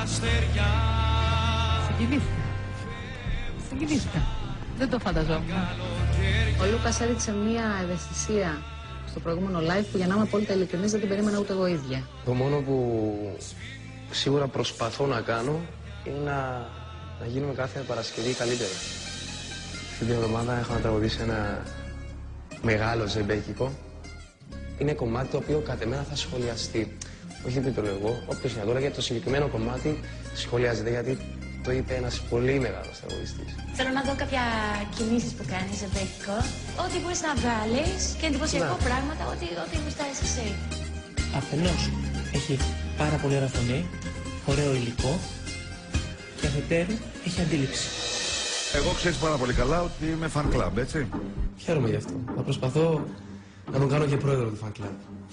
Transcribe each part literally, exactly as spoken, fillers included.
αστέρια. Συγκινήθηκα. Συγκινήθηκα. Δεν το φανταζόμουν. Ο Λούκας έδειξε μια ευαισθησία στο προηγούμενο live που, για να είμαι απόλυτα ειλικρινής, δεν την περίμενα ούτε εγώ ίδια. Το μόνο που σίγουρα προσπαθώ να κάνω είναι να, να γίνουμε κάθε Παρασκευή καλύτερα. Αυτή την εβδομάδα έχω να τραγουδήσει ένα μεγάλο ζεμπέκικο. Είναι κομμάτι το οποίο κατ' εμένα θα σχολιαστεί. Όχι επειδή το λέω εγώ, όποιος να το λέει, γιατί το συγκεκριμένο κομμάτι σχολιάζεται, γιατί το είπε ένας πολύ μεγάλος τραγουδιστής. Θέλω να δω κάποια κινήσεις που κάνεις, ζεμπέκικο. Ό,τι μπορείς να βγάλεις και εντυπωσιακό ναι. πράγματα, ό,τι, ό,τι γουστάρεις εσύ. Αφενός έχει πάρα πολύ ωραία φωνή, ωραίο υλικό και αφετέρου έχει αντίληψη. Εγώ ξέρεις πάρα πολύ καλά ότι είμαι fan club, έτσι. Χαίρομαι γι' αυτό. Θα προσπαθώ να τον κάνω και πρόεδρο του fan club.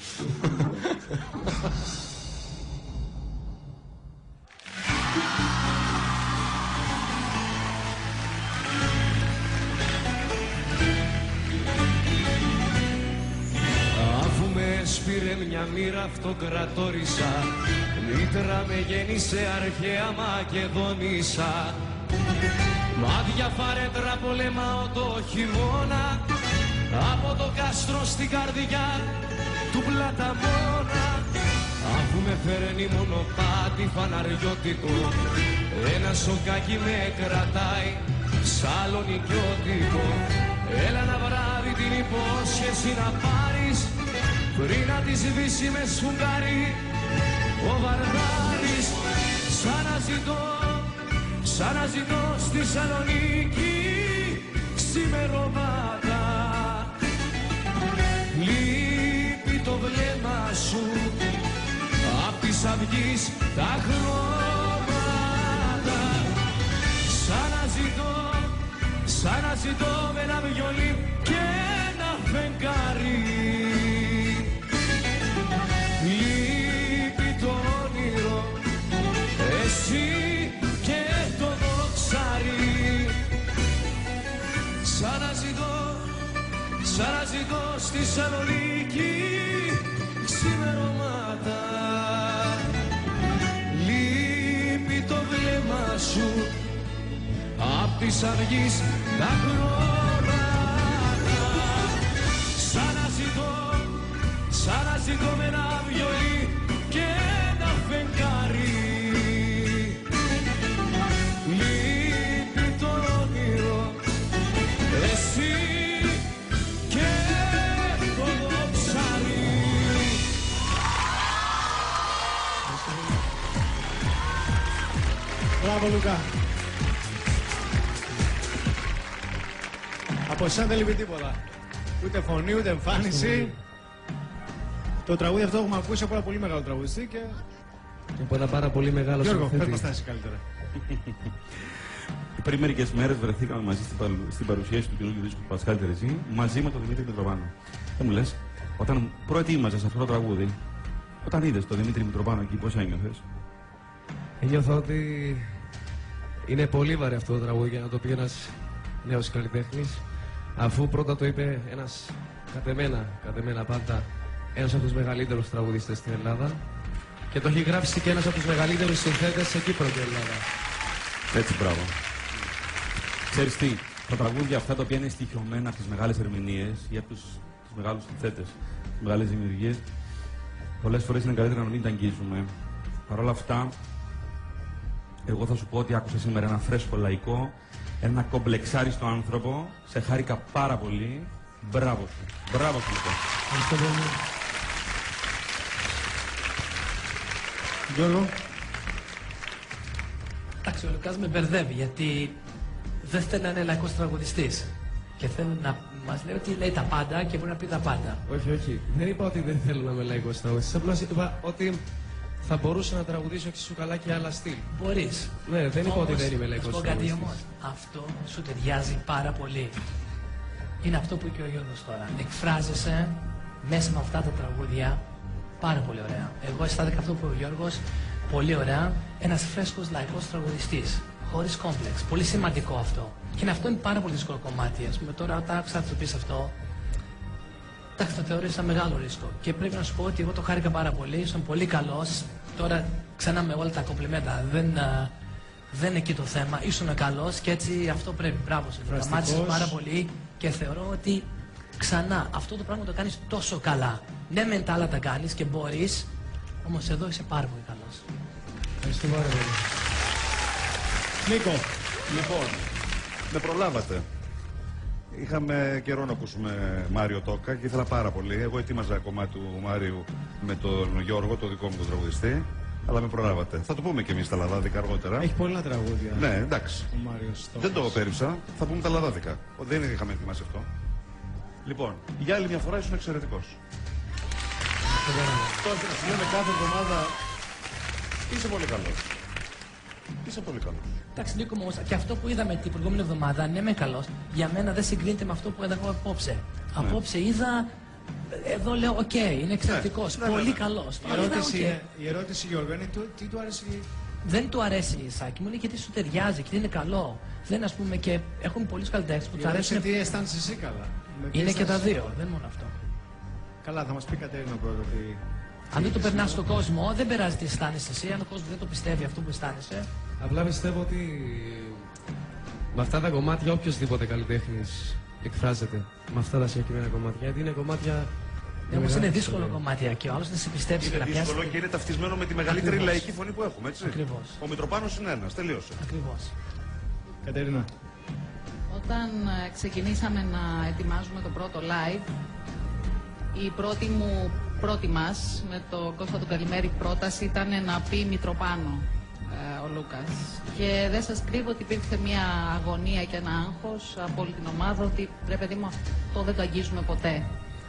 Αφού με σπήρε μια μοίρα αυτοκρατόρισα, μήτρα με γέννησε αρχαία Μακεδόνισσα. Μάτια φαρέτρα πολεμάω το χειμώνα, από το κάστρο στην καρδιά του Πλαταμόνα. Αφού με φέρνει μονοπάτι φαναριώτικο, ένα σοκάκι με κρατάει σαλονικιώτικο. Έλα ένα βράδυ την υπόσχεση να πάρεις, πριν να τη σβήσει με σφουγγάρι ο Βαρδάρης. Σ'αναζητώ, σ'αναζητώ στη Σαλονίκη ξημερώματα. Λείπει το βλέμμα σου απ' της αυγής τα χρώματα. Σ'αναζητώ, σ'αναζητώ με ένα βιολί και ένα φεγγάρι. Λείπει το όνειρο, εσύ και το δοξάρι. Σ'αναζητώ, σ'αναζητώ στη Σαλονίκη ξημερώματα. Λείπει το βλέμμα σου απ' της αυγής τα χρώματα. Σ'αναζητώ, σ'αναζητώ με ένα βιολί και ένα φεγγάρι. Λείπει το όνειρο, εσύ και το δοξάρι. Μπράβο, Λούκα. Από εσένα δεν λείπει τίποτα. Ούτε φωνή, ούτε εμφάνιση. Το τραγούδι αυτό έχουμε ακούσει από ένα πολύ μεγάλο τραγουδιστή και... Και από ένα πάρα πολύ μεγάλο Γιώργο, πες μας στάσεις καλύτερα. Πριν μερικές μέρες βρεθήκαμε μαζί στην, παρου... στην παρουσίαση του καινούργιου δίσκου του Πασχάλη Τερεζή, μαζί με τον Δημήτρη Μητροπάνο. Δεν μου λες, όταν προετοίμαζες αυτό το τραγούδι, όταν είδες τον Δημήτρη Μητροπάνο εκεί, πώς ένιωθες? Νιώθω ότι είναι πολύ βαρύ αυτό το τραγούδι για να το πει ένας νέος καλλιτέχνης, αφού πρώτα το είπε ένας κατ' εμένα, κατ' εμένα πάντα, ένας από τους μεγαλύτερους τραγουδιστές στην Ελλάδα και το έχει γράψει και ένας από τους μεγαλύτερους συνθέτες σε Κύπρο και Ελλάδα. Έτσι, μπράβο. Ξέρεις τι, τα τραγούδια αυτά τα οποία είναι στοιχειωμένα από τις μεγάλες ερμηνείες ή από τους, τους μεγάλους συνθέτες, τις μεγάλες δημιουργίες, πολλές φορές είναι καλύτερα να μην τα αγγίζουμε. Παρ' όλα αυτά, εγώ θα σου πω ότι άκουσα σήμερα ένα φρέσκο λαϊκό, ένα κομπλεξάριστο άνθρωπο. Σε χάρηκα πάρα πολύ. Μπράβο σου. Μπράβο σου, λοιπόν. Ευχαριστώ πολύ. Γιώργο. Εντάξει, ο Λουκάς με μπερδεύει, γιατί δεν θέλει να είναι λαϊκός τραγουδιστής. Και θέλει να μας λέει ότι λέει τα πάντα και μπορεί να πει τα πάντα. Όχι, όχι. Δεν είπα ότι δεν θέλω να είμαι λαϊκός τραγουδιστής. Απλώς είπα ότι θα μπορούσα να τραγουδήσω εξίσου καλά και άλλα στυλ. Μπορείς. Ναι, δεν είπα ότι δεν είμαι λαϊκός τραγουδιστής. τραγουδιστής. Όμως, αυτό σου ταιριάζει πάρα πολύ. Είναι αυτό που είπε ο Γιώργος τώρα. Εκφράζεσαι μέσα με αυτά τα τραγούδια πάρα πολύ ωραία. Εγώ αισθάνθηκα αυτό που είπε ο Γιώργος, πολύ ωραία. Ένας φρέσκος λαϊκός τραγουδιστής. Χωρίς κόμπλεξ. Πολύ σημαντικό αυτό. Και αυτό είναι πάρα πολύ δύσκολο κομμάτι. Ας πούμε, τώρα όταν άκουσα να το πεις αυτό, Εντάξει, το θεωρώ σαν μεγάλο ρίσκο. Και πρέπει να σου πω ότι εγώ το χάρηκα πάρα πολύ, ήσουν πολύ καλός. Τώρα ξανά με όλα τα κομπλιμέντα. Δεν, α, δεν είναι εκεί το θέμα. Ήσουν καλός και έτσι αυτό πρέπει. Μπράβο σου. Δραμάτισες πάρα πολύ και θεωρώ ότι ξανά αυτό το πράγμα το κάνεις τόσο καλά. Ναι, μεν τα άλλα τα κάνεις και μπορείς, όμως εδώ είσαι πάρα πολύ καλός. Ευχαριστώ πάρα πολύ. Νίκο. Λοιπόν, με προλάβατε. Είχαμε καιρό να ακούσουμε Μάριο Τόκα και ήθελα πάρα πολύ. Εγώ ετοίμαζα κομμάτι του Μάριου με τον Γιώργο, το δικό μου τον τραγουδιστή. Αλλά με προλάβατε. Θα το πούμε και εμείς τα λαδάδικα αργότερα. Έχει πολλά τραγούδια. Ναι, εντάξει. Ο Μάριος Δεν το πέριψα. Θα πούμε τα λαδάδικα. Δεν είχαμε ετοιμάσει αυτό. Λοιπόν, για άλλη μια φορά ήσουν εξαιρετικός. Τώρα να λέμε κάθε εβδομάδα είσαι πολύ καλός. Είσαι πολύ καλός. Εντάξει, Νίκο μου, και αυτό που είδαμε την προηγούμενη εβδομάδα, ναι, είμαι καλός. Για μένα δεν συγκρίνεται με αυτό που είδα εγώ απόψε. Ναι. Απόψε είδα. Εδώ λέω, οκ, okay, είναι εξαιρετικός. Ναι, πολύ ναι, ναι. καλός. Η ερώτηση, okay. η ερώτηση Γιώργο, είναι το, τι του αρέσει. Δεν του αρέσει η Σάκη μου, είναι γιατί σου ταιριάζει και είναι καλό. Δεν, ας πούμε, και έχουμε πολλούς καλλιτέχνες που του αρέσουν. Τι αισθάνεσαι εσύ καλά. Είναι και τα δύο, δεν μόνο αυτό. Καλά, θα μας πει Κατερίνα πρώτα ότι. Αν δεν το περνάς στον κόσμο, δεν περάζει τι αισθάνεσαι εσύ. Αν ο κόσμος δεν το πιστεύει αυτό που αισθάνεσαι. Απλά πιστεύω ότι με αυτά τα κομμάτια οποιοσδήποτε καλλιτέχνης εκφράζεται με αυτά τα συγκεκριμένα κομμάτια. Γιατί είναι κομμάτια. Ναι, όμως είναι δύσκολο κομμάτια και ο άλλος δεν σε πιστέψει. Είναι δύσκολο πιάσει... και είναι ταυτισμένο με τη μεγαλύτερη Ακριβώς. λαϊκή φωνή που έχουμε, έτσι. Ακριβώς. Ο Μητροπάνος είναι ένας, τελείωσε. Ακριβώς. Κατερίνα. Όταν ξεκινήσαμε να ετοιμάζουμε το πρώτο live, η πρώτη μου, πρώτη μας, με το Κώστα του Καλημέρη πρόταση ήταν να πει Μητροπάνο ε, ο Λούκας. Και δεν σας κρύβω ότι υπήρξε μια αγωνία και ένα άγχος από όλη την ομάδα ότι ρε παιδί μου αυτό δεν το αγγίζουμε ποτέ.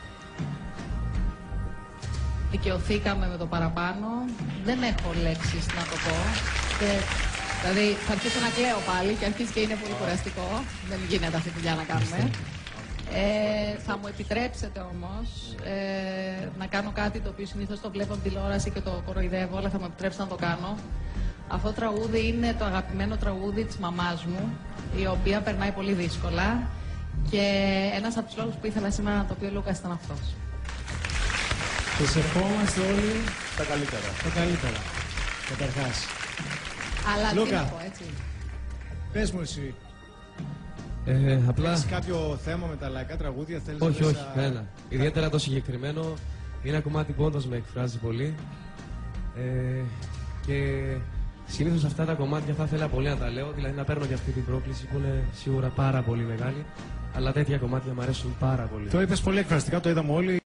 Δικαιωθήκαμε με το παραπάνω. Δεν έχω λέξεις να το πω. Και, δηλαδή θα αρχίσω να κλαίω πάλι και αρχίζει και είναι πολύ κουραστικό. Δεν γίνεται αυτή τη δουλειά να κάνουμε. Ε, θα μου επιτρέψετε όμως ε, να κάνω κάτι το οποίο συνήθως το βλέπω από τηλεόραση και το κοροϊδεύω, αλλά θα μου επιτρέψετε να το κάνω. Αυτό το τραγούδι είναι το αγαπημένο τραγούδι της μαμάς μου, η οποία περνάει πολύ δύσκολα και ένας από τους λόγους που ήθελα σήμερα να το πει ο Λούκας ήταν αυτός. Σας ευχόμαστε όλοι τα καλύτερα. Τα καλύτερα, καταρχάς. Αλλά Λούκα, τι να πω, έτσι. Πες μου εσύ. Ε, απλά... Έχεις κάποιο θέμα με τα λαϊκά τραγούδια, θέλεις όχι, να όχι, μέσα... κανένα. Ιδιαίτερα το συγκεκριμένο είναι ένα κομμάτι που όντως με εκφράζει πολύ. Ε, και συνήθως αυτά τα κομμάτια θα ήθελα πολύ να τα λέω, δηλαδή να παίρνω και αυτή την πρόκληση που είναι σίγουρα πάρα πολύ μεγάλη. Αλλά τέτοια κομμάτια μου αρέσουν πάρα πολύ. Το είπες πολύ εκφραστικά, το είδαμε όλοι.